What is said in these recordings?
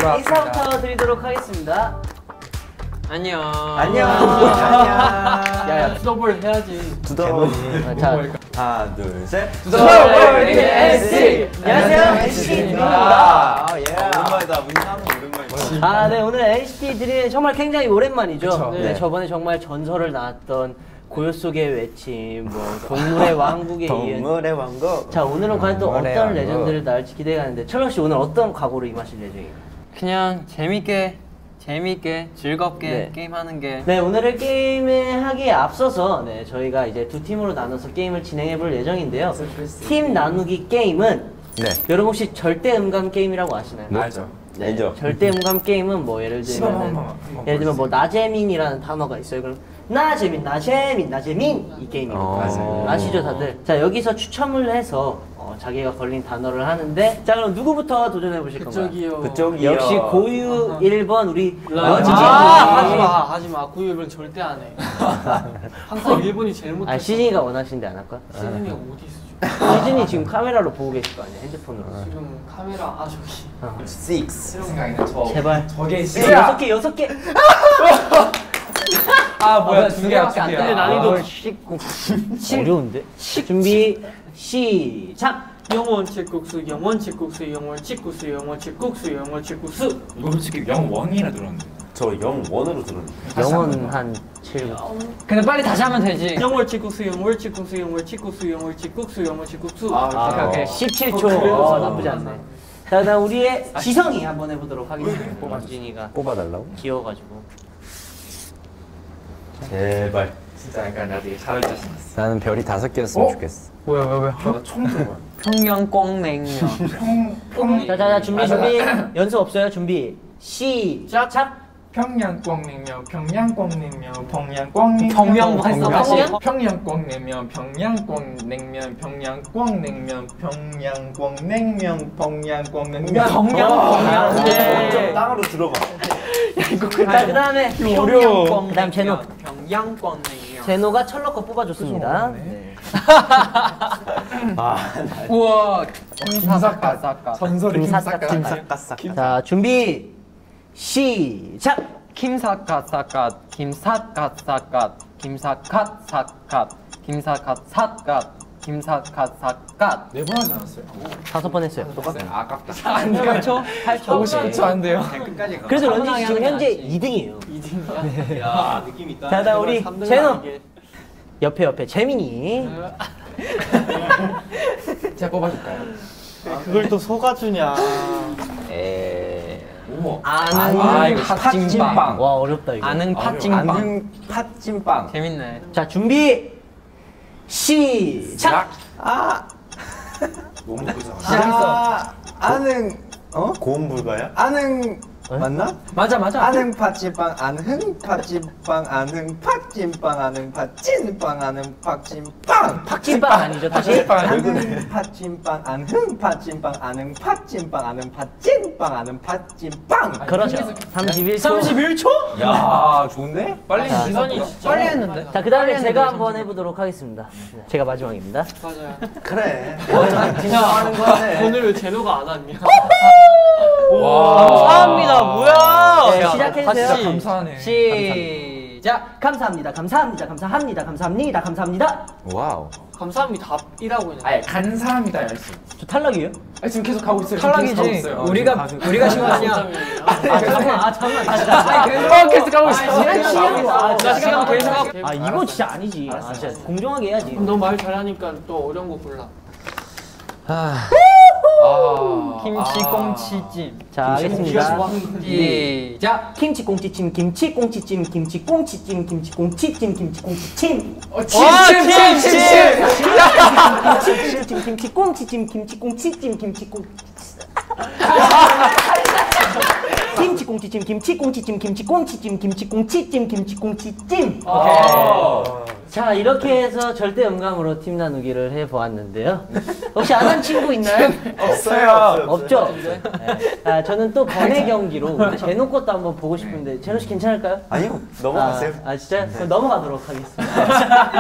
인사부터 드리도록 하겠습니다. 안녕. 안녕. 야야 투더블 해야지. 투더블. 자 하나 둘 셋. 투더블 NC. 안녕하세요 NCT입니다. 오랜만이다. 문상은 오랜만이다. 아 네 오늘 NCT들이 정말 굉장히 오랜만이죠. 그쵸, 네. 네. 저번에 정말 전설을 낳았던 고요 속의 외침, 뭐 동물의 왕국에 이은. 동물의 왕국. 자 오늘은 과연 또 동물의 어떤 왕국. 레전드를 낳을지 기대가 되는데 철렁 씨 오늘 어떤 각오로 임하실 예정이에요? 그냥 재밌게 즐겁게 네. 게임하는 게. 네 오늘을 게임을 하기에 앞서서 네 저희가 이제 두 팀으로 나눠서 게임을 진행해 볼 예정인데요. 팀 나누기 게임은 네. 여러분 혹시 절대 음감 게임이라고 아시나요? 알죠. 네, 알죠. 절대 음감 게임은 뭐 예를 들면 뭐 나재민이라는 단어가 있어요. 그럼 나재민 이 게임이거든요. 아시죠 다들? 자 여기서 추첨을 해서 자기가 걸린 단어를 하는데 자 그럼 누구부터 도전해 보실 건가요? 그쪽이요. 역시 고유 1번 우리 하지마 고유일본 절대 안 해. 항상 일본이 제일 못해. 아 시진이가 원하시는데 안 할까? 시즌이가 어디 있어? 시진이 지금 카메라로 보고 계실 거 아니야 핸드폰으로. 지금 카메라 저기. 6. 생각이나 저. 제발. 저게 6개. 아 뭐야 두 개밖에 안 돼. 근데 난이도 어려운데? 준비 시작. 영원 칠국수 영원 칠국수 영원 칠국수 영원 칠국수 영원 칠국수. 이거 솔직히 0원이나 들었는데. 저 0원으로 들었는데. 영원 한 7. 근데 빨리 다시 하면 되지. 영월 칠국수 영월 칠국수 영월 칠국수 영월 칠국수 영월 칠국수. 오케이. 17초. 나쁘지 않네. 자, 그다음 우리의 지성이 한번 해보도록 하겠습니다. 박진이가 뽑아달라고? 귀여워가지고. 제발. 진짜 약간 나 되게 잘할 자신 있어. 나는 별이 5개였으면 좋겠어. 뭐야? 나 처음 들어봐. 평양꽝냉면. 자, 준비. 연습 없어요. 준비. 시작. 평양꽝냉면, 평양꽝냉면, 평양꽝냉면. 평양 했어 다시. 평양꽝냉면, 평양꽝냉면, 평양꽝냉면, 평양꽝냉면, 평양꽝냉면. 좀 땅으로 들어가. 자, 그다음에 어려워. 그다음 제노. 평양꽝냉면. 제노가 철러 거 뽑아줬습니다. 네. 우와. 김사까사까. 전설의 김사까. 김사까싹. 자, 준비. 시작. 김사까사까. 김사까사까. 김사카사까. 김사카사까. 김사카사까. 4번 하지 않았어요? 5번 했어요. 똑같아요. 아깝다. 안 돼요. 8초? 50초 안 돼요. 그래도 런쥔 씨 지금 현재 2등이에요. 2등이야. 야 느낌 있다. 자, 그다음 우리 제노. 옆에 재민이. 제가 뽑아줄까요? 그걸 또 속아주냐. 아는 팥찐빵. 와 어렵다 이거. 아는 팥찐빵. 아는 팥찐빵. 재밌네. 자 준비 시작. 너무 시작했어. 아는 고음 불가야? 아는 맞나? 맞아. 아는 팥찐빵, 아는 팥찐빵, 아는 팥찐빵, 아는 팥찐빵, 아는 팥찐빵. 팥찐빵 아니죠 다시. 아는 팥찐빵, 아는 팥찐빵, 아는 팥찐빵, 아는 팥찐빵, 아는 팥찐빵. 그렇죠. 31초. 31초? 야 좋은데? 빨리 자, 시선이 빨리 했는데. 자 그다음에 제가 한번 해보도록 하겠습니다. 제가 마지막입니다. 맞아요. 그래. 진짜 하는 거네. 오늘 왜 제노가 안 왔냐? 감사합니다. 뭐야? 네, 야, 시작해주세요. 다시. 감사하네. 시작. 감사합니다. 와우. 감사합니다. 답이라고 했는데. 아니 감사합니다 열심. 저 탈락이에요? 아니 지금 계속 가고 있어요. 지금 계속 가고 탈락이지. 있어요. 우리가 신고 아니야. 잠깐만 다시. 계속 가고 있어. 나 시간 계속 하고. 아 이거 진짜 아니지. 아 진짜 공정하게 해야지. 너 말 잘하니까 또 어려운 거 골라. 김치꽁치찜. 자 알겠습니다. 시작. 김치꽁치찜. 김치꽁치찜. 김치꽁치찜. 김치꽁치찜. 김치꽁치찜. 김치꽁치찜. 김치꽁치찜. 김치꽁치찜. 김치꽁치찜. 김치꽁치찜. 김치꽁치찜. 김치꽁치찜. 오케이. 자, 이렇게 해서 절대 음감으로 팀 나누기를 해보았는데요. 혹시 안 한 친구 있나요? 없어요. 없죠? 네. 아, 저는 또 번외 경기로 우리 제노 것도 한번 보고 싶은데 제노 씨 괜찮을까요? 아니요, 넘어가세요. 진짜? 그럼 넘어가도록 하겠습니다.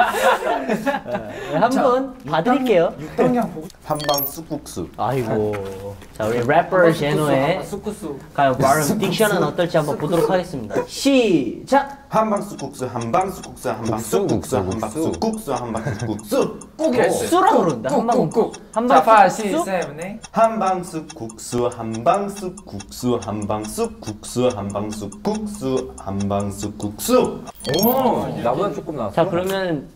네, 한 분 봐드릴게요. 육동양 보고 한방 쑥국수. 아이고. 자, 우리 래퍼 제노의 수쿠수. 과연 발음 딕션은 어떨지 한번 보도록 하겠습니다. 시작! 한방 쑥국수, 한방 쑥국수, 한방 쑥국수, 한방 쑥국수, 한방 쑥국수. 수라고 그런다. 한방 꾹꾹. 한방 자, 5, 6, 쑥? 7, 8. 한방 쑥국수, 한방 쑥국수, 한방 쑥국수, 한방 쑥국수, 한방 쑥국수. 오, 나보다 조금 나왔어. 자, 그러면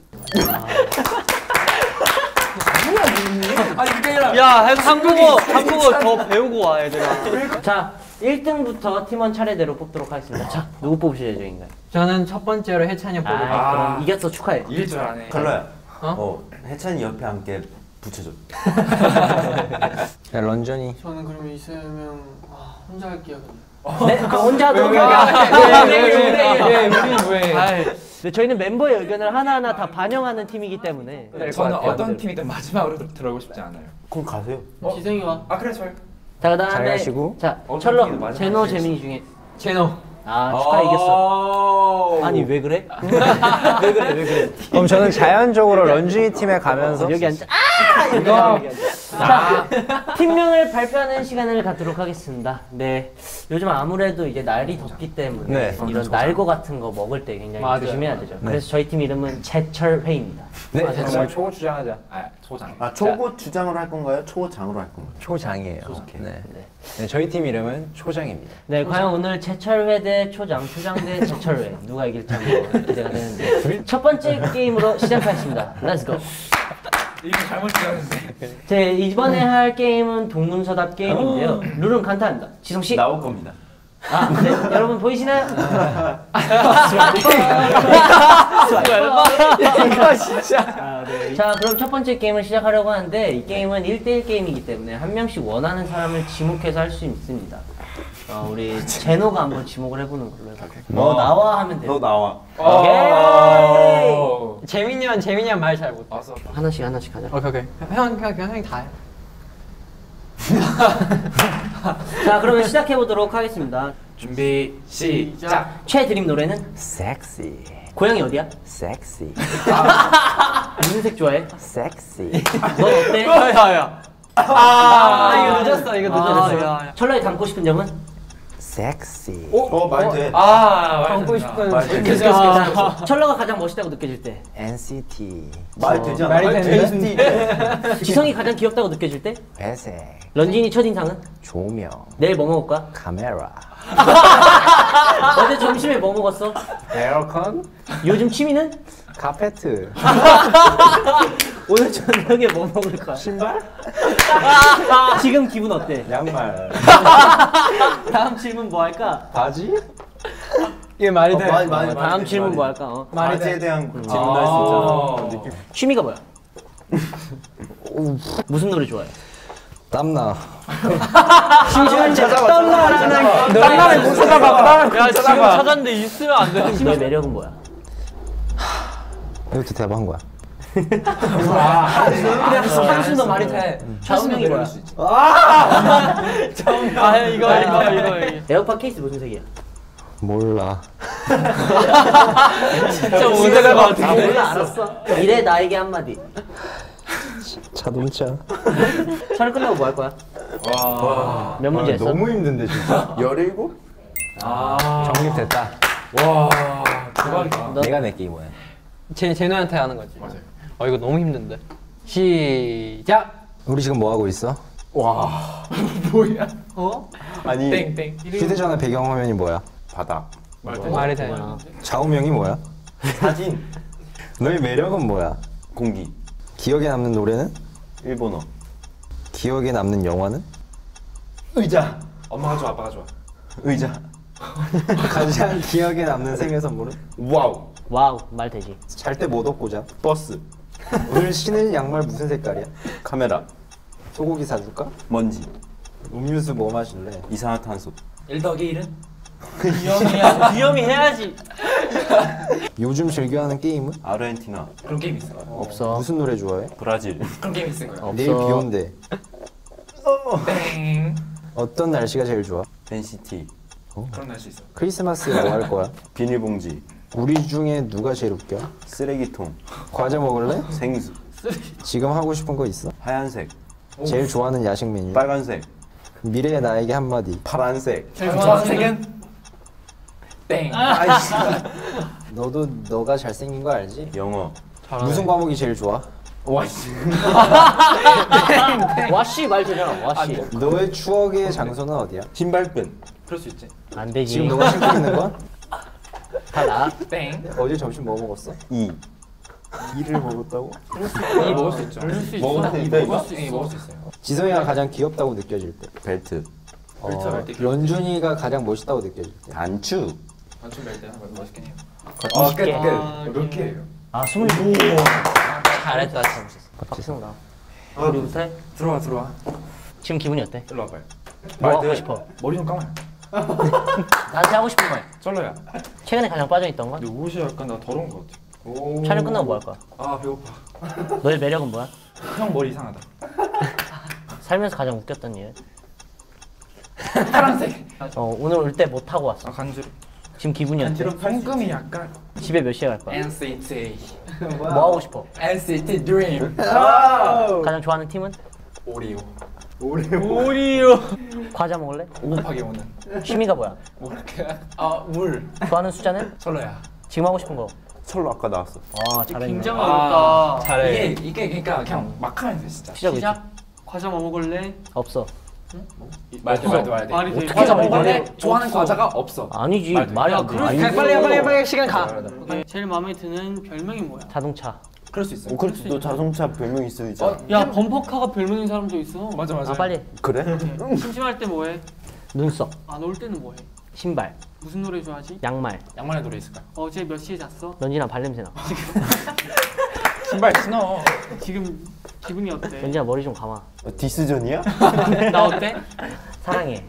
야, 한국어 더 배우고 와, 얘들아. 자, 1등부터 팀원 차례대로 뽑도록 하겠습니다. 자, 누구 뽑으실 예정인가요? 저는 첫 번째로 해찬이 형 뽑을게요. 그럼 이겼어, 축하해. 이길 줄 아네. 칼로야. 해찬이 옆에 함께 붙여줘. 야, 런전이. 저는 그러면 있으면 혼자 할게요. 네, 그럼 혼자 하도록 왜? 아이, 네, 저희는 멤버의 의견을 하나하나 다 반영하는 팀이기 때문에 저는 어떤 팀이든 마지막으로 들어오고 싶지 않아요. 그럼 가세요. 지성이 와. 아, 그래, 저희. 자, 그 다음에 잘 가시고. 자, 팀이든 철러, 마지막에 제노, 가시죠. 재민이 중에 제노. 축하 이겼어. 아니 왜 그래? 왜 그래? 그럼 저는 자연적으로 런쥔이 팀에 가면서 여기 앉아. 이거. 자, 팀명을 발표하는 시간을 갖도록 하겠습니다. 네, 요즘 아무래도 이제 날이 덥기 때문에 네. 이런 날고 같은 거 먹을 때 굉장히 조심해야 되죠. 그래서 저희 팀 이름은 제철회입니다. 네, 정말 초고 주장하자. 아, 초장. 초고 주장으로 할 건가요? 초장으로 할 건가요? 초장이에요. 네. 네, 저희 팀 이름은 초장입니다. 네, 과연 오늘 제철회 대 초장, 초장 대 제철회 누가 이길지 한번 기대가 되는데 첫 번째 게임으로 시작하겠습니다. Let's go. 이거 잘못 찍었는데. 제 이번에 할 게임은 동문서답 게임인데요. 룰은 간단합니다. 지성 씨. 나올 겁니다. 네, 여러분 보이시나요? 이거 진짜. 자, 그럼 첫 번째 게임을 시작하려고 하는데 이 게임은 1대1 게임이기 때문에 한 명씩 원하는 사람을 지목해서 할 수 있습니다. 우리 제노가 한번 지목을 해보는 걸로 해볼게요. 너 나와 하면 돼요. 너 나와. 오케이. 재민이 형 말 잘 못해. 하나씩 하자. 오케이. 형이 다 해. 자, 그러면 시작해보도록 하겠습니다. 준비, 시작. 최드림 노래는? 섹시. 고향이 어디야? 섹시. 무슨 색 좋아해? 섹시. 넌 어때? 야야. 이거 늦었어. 야. 철러에 닮고 싶은 점은? 섹시. 말 돼. 담고 싶은. 철러가 가장 멋있다고 느껴질 때? NCT. 말 되지 않아? 말이 되는데? 지성이 가장 귀엽다고 느껴질 때? 회색. 런쥔이 첫인상은? 조명. 내일 뭐 먹을까? 카메라. 어제 점심에 뭐 먹었어? 에어컨. 요즘 취미는? 카페트. 오늘 저녁에 뭐 먹을 거야? 신발. 지금 기분 어때? 양말. 다음 질문 뭐 할까? 바지. 이게 말이 돼. 다음 질문 뭐 할까? 바지에 대한 질문도 할 수 있잖아. 취미가 뭐야? 무슨 노래 좋아해? 땀나. 땀나를 못 찾아봐. 야, 지금 찾았는데 있으면 안 돼. 너의 매력은 뭐야? 이것도 대박한 거야. 한숨도 말이 돼. 좌우명이 뭐야? 이거. 에어팟 케이스 무슨 색이야? 몰라. 진짜 오늘은 어떻게 몰라, 알았어. 미래 나에게 한마디. 자동차. 촬영 끝나고 뭐 할 거야? 몇 문제 했어? 너무 힘든데 진짜. 17? 정립됐다. 와, 대박이다. 내가 낼게 이번에. 제노한테 하는 거지. 맞아요. 이거 너무 힘든데. 시작. 우리 지금 뭐 하고 있어? 뭐야? 아니 땡땡. 휴대전화 배경화면이 뭐야? 바닥. 말이 돼. 좌우명이 뭐야? 사진. 너의 매력은 뭐야? 공기. 기억에 남는 노래는? 일본어. 기억에 남는 영화는? 의자. 엄마가 좋아, 아빠가 좋아. 의자. 가장 기억에 남는 생일 선물은? 와우. 와우, 말 되지. 잘 때 뭐 덮고 자? 버스. 오늘 신을 양말 무슨 색깔이야? 카메라. 소고기 사줄까? 먼지. 음료수 뭐 마실래? 이산화탄소. 1 더하기 1은? 귀염이 해야지. 요즘 즐겨하는 게임은? 아르헨티나. 그런 게임 있어요. 없어. 무슨 노래 좋아해? 브라질. 그런 게임 있어요. 없어. 내일 비 온대. 땡. 어떤 날씨가 제일 좋아? NCT. 그런 날씨 있어. 크리스마스에 뭐 할 거야? 비닐봉지. 우리 중에 누가 제일 웃겨? 쓰레기통. 과자 먹을래? 생수. 지금 하고 싶은 거 있어? 하얀색. 제일 좋아하는 야식 메뉴? 빨간색. 미래의 나에게 한마디. 파란색. 제일 좋아하는 색은? 땡. 아이씨. 너도 너가 잘생긴 거 알지? 영어. 무슨 과목이 제일 좋아? 와씨. 와씨 말 되잖아. 와씨. 너의 추억의 장소는 어디야? 신발끈. 그럴 수 있지. 안 되지. 지금 너가 신고 있는 건? 다 나. 땡. 어제 점심 뭐 먹었어? 이. 이를 먹었다고? 이 먹을 수 있죠. 그럴 수 있어. 먹을 수 있다 이거? 먹을 수 있어. 먹을 수 있어요. 지성이가 가장 귀엽다고 느껴질 때. 벨트. 런쥔이가 가장 멋있다고 느껴질 때. 단추. 단추 멜때 한번 멋있긴 해요. 끝. 몇 개예요? 아 20개. 잘했다. 박승우 나. 우리부터 해. 들어와. 지금 기분이 어때? 일로 와봐요. 뭐 하고 싶어? 머리 좀 감아요. 나한테 하고 싶은 거 해. 쩔러야. 최근에 가장 빠져있던 건? 근데 옷이 약간 나 더러운 것 같아. 오. 촬영 끝나고 뭐 할 거야? 아 배고파. 너의 매력은 뭐야? 형 머리 이상하다. 살면서 가장 웃겼던 일. 파란색. 오늘 올 때 못 타고 왔어. 아 간지러. 지금 기분이 어때? 손금이 약간. 집에 몇 시에 갈 거야? NCT. 뭐 하고 싶어? NCT Dream. 가장 좋아하는 팀은? 오리오. 오리오. 과자 먹을래? 5 곱하기 5는. 취미가 뭐야? 물. 좋아하는 숫자는? 쩔러야. 지금 하고 싶은 거. 철로 아까 나왔어. 아 잘했네. 굉장히 어렵다. 잘해. 이게 그러니까 그냥 막 하면 돼 진짜. 시작 의지. 시작. 과자 뭐 먹을래? 없어. 말돼. 말이 돼. 과자 말이 먹을래? 돼. 좋아하는 과자가 없어. 아니지 말도 말이 야, 안 돼. 그럴 수 아니지. 빨리 시간 가. 오케이. 제일 마음에 드는 별명이 뭐야? 자동차. 그럴 수 있어. 그렇지 너 자동차 별명 있어 있잖아. 야 범퍼카가 별명인 사람도 있어. 맞아. 아 빨리. 그래? 심심할 때 뭐해? 눈썹. 안 올 때는 뭐해? 신발. 무슨 노래 좋아하지? 양말. 양말의 노래 있을까? 어제 몇 시에 잤어? 런진아 발냄새 나. 신발 신어. 지금 기분이 어때? 런진아 머리 좀 감아. 디스전이야? 나 어때? 사랑해.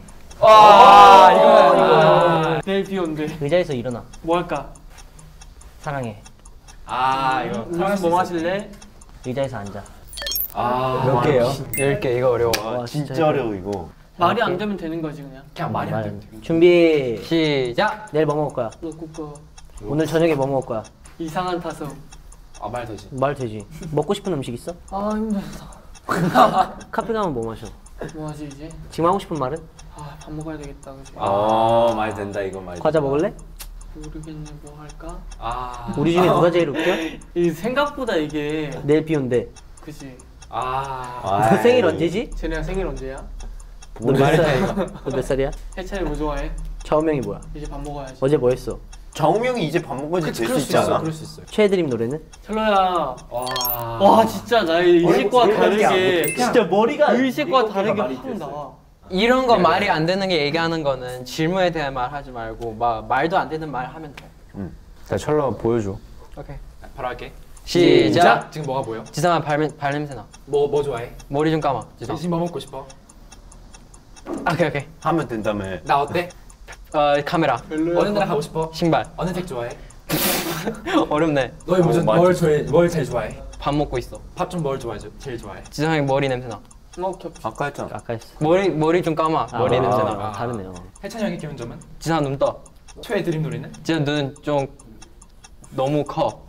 이거 내일 비 온대. 의자에서 일어나. 뭐 할까? 사랑해. 이거 무슨 뭐 마실래? 의자에서 앉아. 몇 개예요? 10개 이거 어려워. 와 진짜 어려워 이거. 말이 안 되면 되는 거지 그냥. 그냥 말이 안 돼. 준비. 시작. 내일 뭐 먹을 거야? 너 그거 오늘 저녁에 뭐 먹을 거야? 이상한 타서. 말 되지. 말 되지. 먹고 싶은 음식 있어? 아 힘들다. 카페 가면 뭐 마셔? 뭐 하지 이제? 지금 하고 싶은 말은? 밥 먹어야 되겠다 그지? 말 된다 이거 말. 과자 먹을래? 모르겠네 뭐 할까? 우리 중에 누가 제일 웃겨? 이 생각보다 이게 내일 비 온대. 그지? 너 생일 언제지? 쟤네가 생일 언제야? 너 몇 살이야? 너 몇 살이야? 해찬이 뭐 좋아해? 좌우명이 뭐야? 이제 밥 먹어야지. 어제 뭐 했어? 정우명이 이제 밥 먹어야지 될 수 있지 않아? 그럴 수 있어요. 최애드림 노래는? 철로야. 와 진짜 나의 의식과 다르게 진짜 머리가 의식과 다르게 확 나. 이런 거 말이 안 되는 게 얘기하는 거는 질문에 대한 말 하지 말고 말도 안 되는 말 하면 돼. 자 철러 보여줘. 오케이. 바로 할게. 시작. 지금 뭐가 보여? 지성아 발냄새 나. 뭐 좋아해? 머리 좀 감아. 지성. 지금 뭐 먹고 싶어? 오케이. 하면 된다며. 나 어때? 카메라. 어느 나라 가고 싶어? 신발. 어느 색 좋아해? 어렵네. 너희 뭘 제일 좋아해? 밥 먹고 있어. 밥 좀 뭘 좋아해? 제일 좋아해? 지성이 머리 냄새 나. 아까 했잖아. 아까 했어. 머리 좀 감아. 머리 냄새 나. 다르네요. 해찬이 형의 기분 점은? 지성아 눈 떠. 최애 드림 놀이는? 지성 눈 좀 너무 커.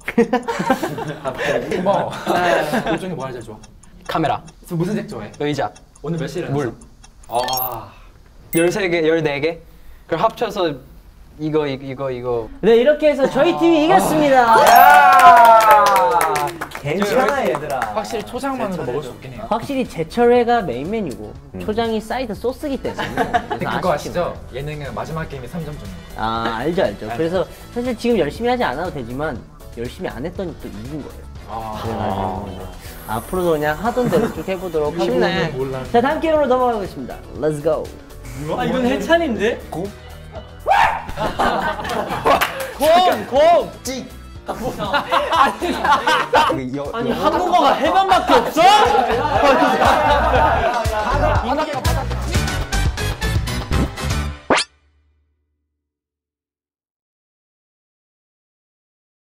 고마워. 옷 중에 뭐 제일 좋아? 카메라. 그래서 무슨 색 좋아해? 의자. 오늘 몇 시에 일어났어? 물. 13개, 14개? 그걸 합쳐서 이거. 네 이렇게 해서 저희 팀이 이겼습니다. 괜찮아 얘들아. 확실히 초장만으로 먹을 수 없긴 해요. 확실히 제철회가 메인 메뉴고 초장이 사이드 소스기 때문에 근데 그거 아시죠? 예능은 마지막 게임이 3점 줍니다. 아 알죠. 그래서 사실 지금 열심히 하지 않아도 되지만 열심히 안 했더니 또 이긴 거예요. 그래가지고 앞으로도 그냥 하던 대로 쭉 해보도록 하고. 쉽네. 자 다음 게임으로 넘어가겠습니다. Let's go. 아 이건 해찬인데? 아니 한국어가 해변밖에 없어?